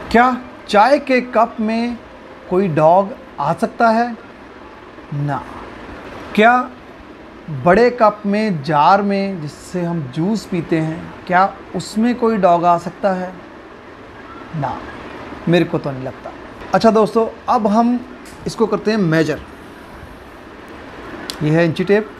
क्या चाय के कप में कोई डॉग आ सकता है? ना। क्या बड़े कप में, जार में जिससे हम जूस पीते हैं, क्या उसमें कोई डॉग आ सकता है? ना, मेरे को तो नहीं लगता। अच्छा दोस्तों, अब हम इसको करते हैं मेजर। ये है इंची tape.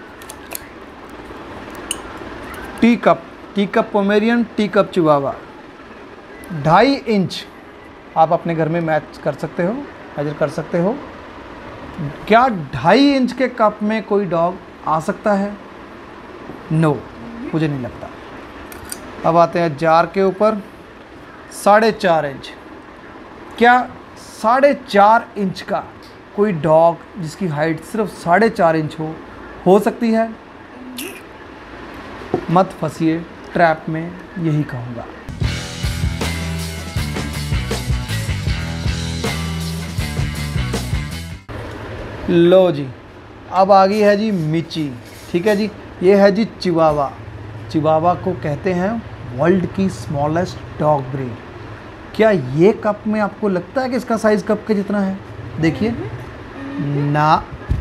Tea cup Pomeranian, tea cup Chihuahua 2.5 inch आप अपने घर में मैच कर सकते हो, मेजर कर सकते हो। क्या 2.5 इंच के कप में कोई डॉग आ सकता है? नो, मुझे नहीं लगता। अब आते हैं जार के ऊपर। 4.5 इंच। क्या 4.5 इंच का कोई डॉग जिसकी हाइट सिर्फ 4.5 इंच हो सकती है? मत फंसिए ट्रैप में, यही कहूँगा। लो जी, अब आ गई है जी मिची। ठीक है जी, ये है जी चिवावा। चिवावा को कहते हैं वर्ल्ड की स्मॉलेस्ट डॉग ब्रीड। क्या ये कप में आपको लगता है कि इसका साइज़ कप के जितना है? देखिए ना।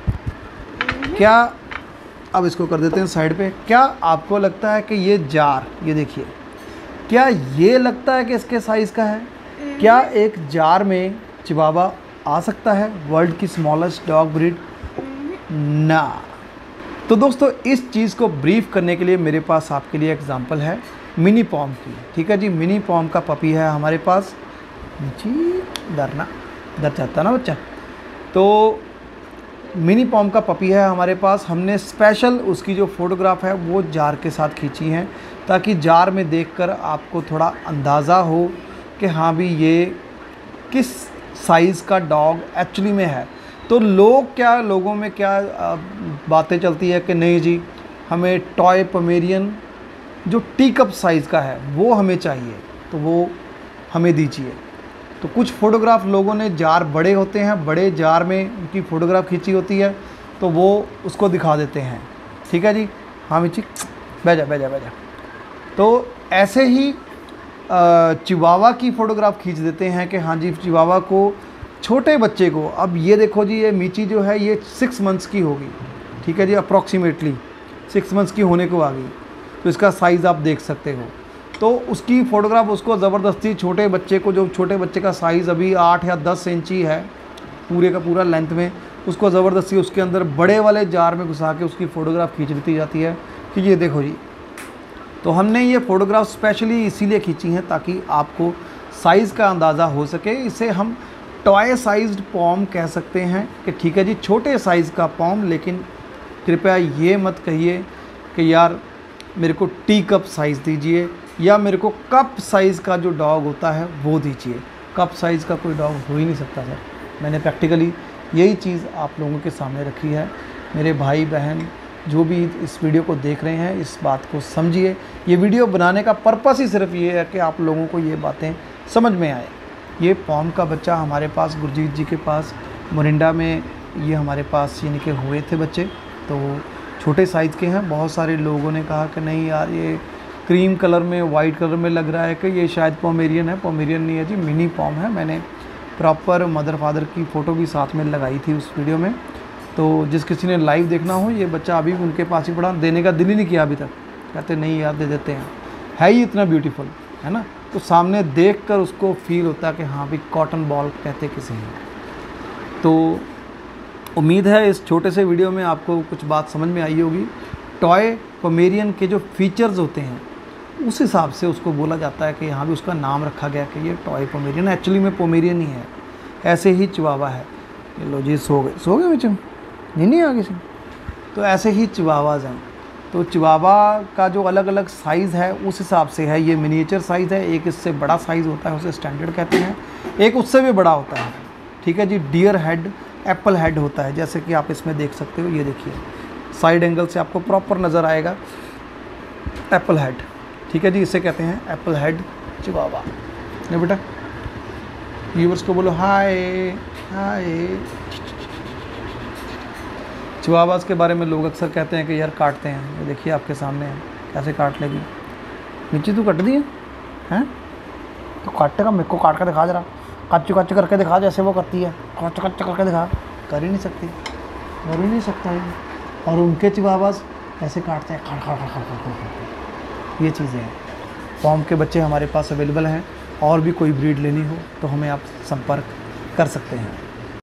क्या, अब इसको कर देते हैं साइड पे। क्या आपको लगता है कि ये जार, ये देखिए, क्या ये लगता है कि इसके साइज़ का है? क्या एक जार में चिवावा आ सकता है, वर्ल्ड की स्मॉलेस्ट डॉग ब्रीड? ना। तो दोस्तों, इस चीज़ को ब्रीफ करने के लिए मेरे पास आपके लिए एग्जांपल है मिनी पॉम की। ठीक है जी, मिनी पॉम का पपी है हमारे पास। जी डर जाता ना बच्चा। तो मिनी पॉम का पपी है हमारे पास। हमने स्पेशल उसकी जो फ़ोटोग्राफ है वो जार के साथ खींची हैं, ताकि जार में देखकर आपको थोड़ा अंदाज़ा हो कि हाँ भी ये किस साइज़ का डॉग एक्चुअली में है। तो लोगों में क्या बातें चलती है कि नहीं जी, हमें टॉय पोमेरियन जो टी कप साइज़ का है वो हमें चाहिए, तो वो हमें दीजिए। तो कुछ फ़ोटोग्राफ लोगों ने, जार बड़े होते हैं, बड़े जार में उनकी फ़ोटोग्राफ खींची होती है, तो वो उसको दिखा देते हैं। ठीक है जी, हाँ मिची बैजा। तो ऐसे ही चिवावा की फ़ोटोग्राफ खींच देते हैं कि हाँ जी, चिवावा को, छोटे बच्चे को। अब ये देखो जी, ये मिची जो है ये 6 मंथ्स की होगी। ठीक है जी, अप्रॉक्सीमेटली 6 मंथ्स की होने को आ गई। तो इसका साइज़ आप देख सकते हो। तो उसकी फ़ोटोग्राफ उसको ज़बरदस्ती, छोटे बच्चे को, जो छोटे बच्चे का साइज़ अभी 8 या 10 इंच ही है पूरे का पूरा लेंथ में, उसको ज़बरदस्ती उसके अंदर बड़े वाले जार में घुसा के उसकी फ़ोटोग्राफ खींच दी जाती है कि ये देखो जी। तो हमने ये फ़ोटोग्राफ स्पेशली इसीलिए खींची हैं ताकि आपको साइज़ का अंदाज़ा हो सके। इसे हम टॉय साइज्ड पॉम कह सकते हैं कि ठीक है जी, छोटे साइज़ का पॉम। लेकिन कृपया ये मत कहिए कि यार मेरे को टी कप साइज़ दीजिए, या मेरे को कप साइज़ का जो डॉग होता है वो दीजिए। कप साइज़ का कोई डॉग हो ही नहीं सकता सर। मैंने प्रैक्टिकली यही चीज़ आप लोगों के सामने रखी है। मेरे भाई बहन जो भी इस वीडियो को देख रहे हैं, इस बात को समझिए। ये वीडियो बनाने का पर्पस ही सिर्फ ये है कि आप लोगों को ये बातें समझ में आए। ये पॉम का बच्चा हमारे पास गुरजीत जी के पास मोरिंडा में, ये हमारे पास यानी कि हुए थे बच्चे। तो छोटे साइज़ के हैं। बहुत सारे लोगों ने कहा कि नहीं यार, ये क्रीम कलर में, वाइट कलर में लग रहा है कि ये शायद पोमेरियन है। पोमेरियन नहीं है जी, मिनी पॉम है। मैंने प्रॉपर मदर फादर की फ़ोटो भी साथ में लगाई थी उस वीडियो में। तो जिस किसी ने लाइव देखना हो, ये बच्चा अभी उनके पास ही पड़ा, देने का दिल ही नहीं किया अभी तक। कहते नहीं यार, दे देते हैं। है ही इतना ब्यूटीफुल, है ना। तो सामने देखकर उसको फील होता है कि हाँ भी कॉटन बॉल कहते किसे हैं। तो उम्मीद है इस छोटे से वीडियो में आपको कुछ बात समझ में आई होगी। टॉय पोमेरियन के जो फीचर्स होते हैं उस हिसाब से उसको बोला जाता है कि यहाँ भी उसका नाम रखा गया कि ये टॉय पोमेरियन, एक्चुअली में पोमेरियन ही है। ऐसे ही चिवावा है। ये लो जी, सो गए बच्चे, नहीं आ गई सी। तो ऐसे ही चिवावाज हैं। तो चिवावा का जो अलग अलग साइज़ है उस हिसाब से है। ये मिनिएचर साइज़ है, एक इससे बड़ा साइज़ होता है, उसे स्टैंडर्ड कहते हैं, एक उससे भी बड़ा होता है। ठीक है जी, डियर हेड, एप्पल हेड होता है, जैसे कि आप इसमें देख सकते हो। ये देखिए, साइड एंगल से आपको प्रॉपर नज़र आएगा एप्पल हेड। ठीक है जी, इसे कहते हैं एप्पल हेड चिवावा। नहीं बेटा, व्यूअर्स को बोलो हाय हाय। चिवावास के बारे में लोग अक्सर कहते हैं कि यार काटते हैं। ये देखिए आपके सामने है, कैसे काट लेगी। नीचे तू कट दिए हैं, तो काटेगा, मेरे को काट कर दिखा जरा। कच्च कच्च करके दिखा, जैसे वो करती है, कच्च कच्च करके दिखा, कर ही नहीं सकती, कर ही नहीं सकता है। और उनके चिवावास ऐसे काटते हैं, खड़ खड़ खड़ खड़ खड़ खड़। ये चीज़ें हैं। पॉम के बच्चे हमारे पास अवेलेबल हैं। और भी कोई ब्रीड लेनी हो तो हमें आप संपर्क कर सकते हैं।